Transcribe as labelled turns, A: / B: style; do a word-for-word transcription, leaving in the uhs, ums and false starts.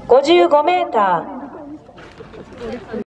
A: ごじゅうごメーター。